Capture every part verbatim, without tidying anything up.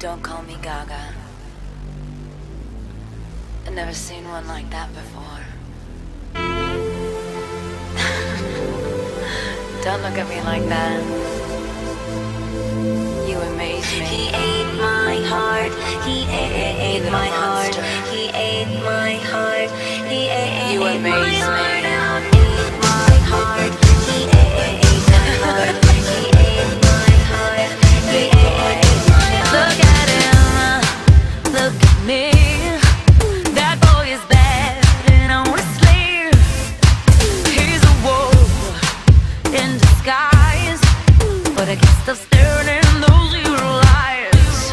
Don't call me GaGa. I've never seen one like that before. Don't look at me like that. You amaze me. He ate my heart. He ate my heart. He ate my heart. He ate You amaze my me. heart out. Ate my heart. He ate my heart. He ate my heart. He ate my heart. Look at him. Look at me. That boy is bad and honestly, he's a wolf in disguise. But I guess I'm staring in those little eyes.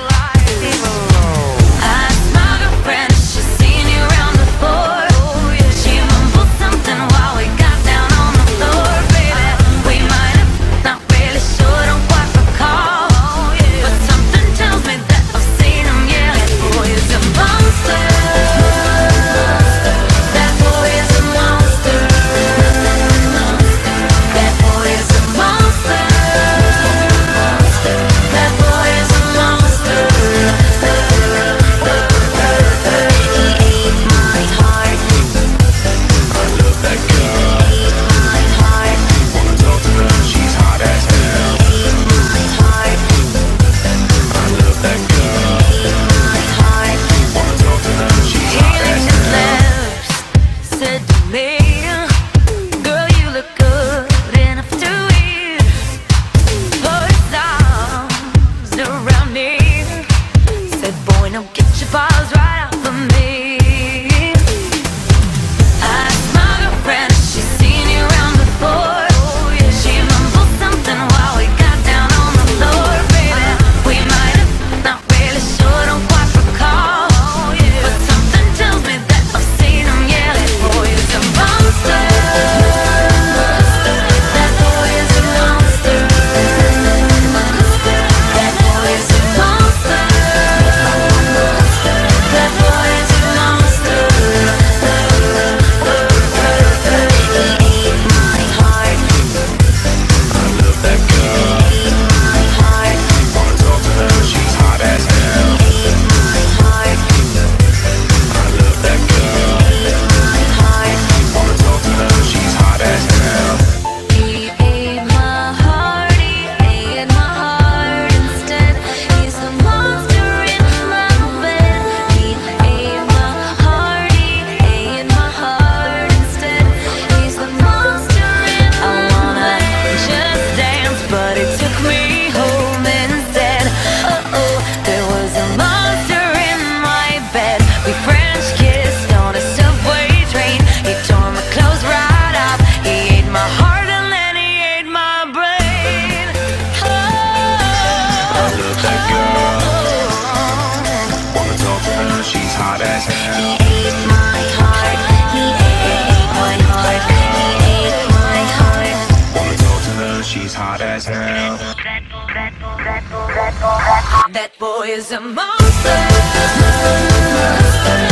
I smell a friend, she's seen you around before. She mumbled something while we got down on the floor, baby. We might have, not really sure, don't quite recall. But something tells me that I've seen him, yeah. That boy is a monster. That boy is a monster. That boy is a monster. That boy is a monster. He ate my heart. I love that girl. He ate my heart. Wanna talk to her, she's hot as hell. He ate my heart. I love that girl. He ate my heart. Wanna talk to her, she's He hot as licked his hell. lips, said to me, girl, you look good enough to eat. Put his arms around me, said, boy, now get your paws right off of me. I smiled her friend, she's seen you around before. She mumbled something while we got down on the floor, baby. We might have, not really sure, don't quite recall. But something tells me that I've seen him, yeah. That boy is a monster. That boy is a monster. That boy is a monster. That boy is a monster. He ate my heart. I love that girl. He ate my heart. Wanna talk to her, she's hot as hell. He ate my heart. I love that girl. He ate my heart. Wanna talk to her, she's hot as hell. He ate my heart, he ate my heart instead. He's a monster in my bed. He ate my heart, he ate my heart instead. He's the monster in my bed. I wanna just dance, but it took me home instead. Uh oh, there was a monster in my bed. We French kissed on a subway train. He tore my clothes right off. He ate my heart and then he ate my brain. I love that girl. Wanna talk to her, she's hot as He hell. ate my heart. He ate my heart. He ate my heart. Wanna talk to her, she's hot as hell. That boy is a monster.